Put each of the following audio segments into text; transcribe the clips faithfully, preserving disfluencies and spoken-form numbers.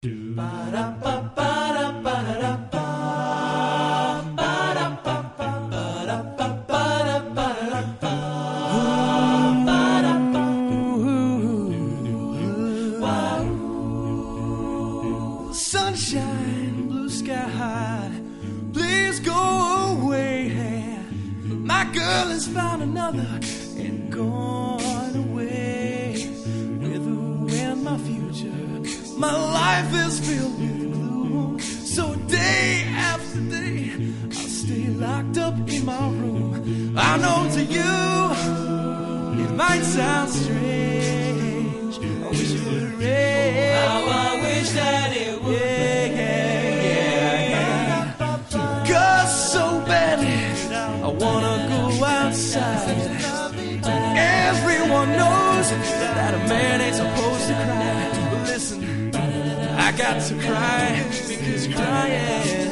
Sunshine, blue sky high, please go away. My girl has found another and gone away. With who and my future, my life is filled with gloom. So day after day, I'll stay locked up in my room. I know to you, it might sound strange. I wish it would rain. Oh, how I wish that it would rain. Yeah, yeah, yeah. Cause so badly, I wanna go outside. Everyone knows that a man ain't supposed to cry. But listen, I got to cry because crying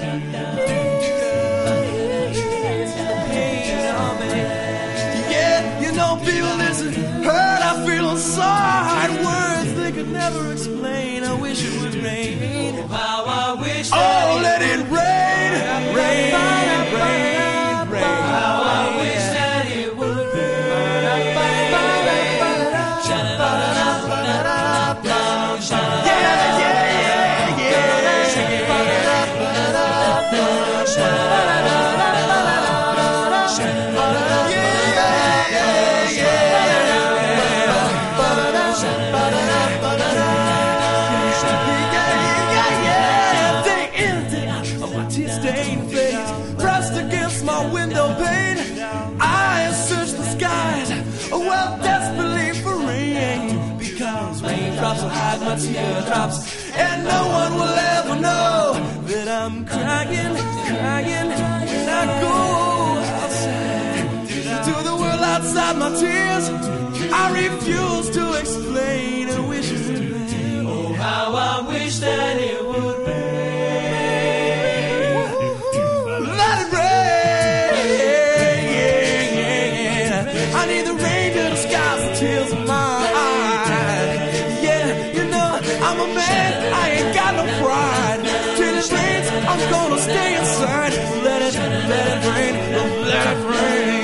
pain on me. Yeah, you know people listen, hurt, I feel inside. Words they could never explain. I wish it would rain. Oh, how I wish that Oh, it let it rain, rain, rain, rain. How I wish that it would rain. Yeah, yeah, yeah, tear-stained face pressed against my window pane. I search the skies, well, desperately for rain, because raindrops will hide my teardrops, and no one will ever know that I'm crying, crying when I go outside to the world outside my tears. I refuse to explain. I wish it would rain. Oh, how I wish that it would rain. Let it rain, yeah, yeah. I need the rain to disguise the tears of my eyes. Yeah, you know, I'm a man, I ain't got no pride. Till it rains, I'm gonna stay inside. Let it, let it rain, let it rain.